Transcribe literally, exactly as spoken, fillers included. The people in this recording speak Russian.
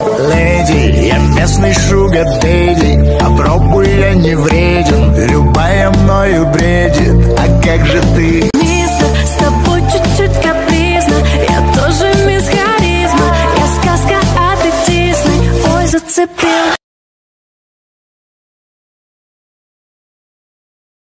Леди, я местный шугар дэдди, попробуй, я не вреден, любая мною бредит, а как же ты? Мистер, с тобой чуть-чуть капризно, я тоже мисс харизма, я сказка, а ты Дисней, ой, зацепил.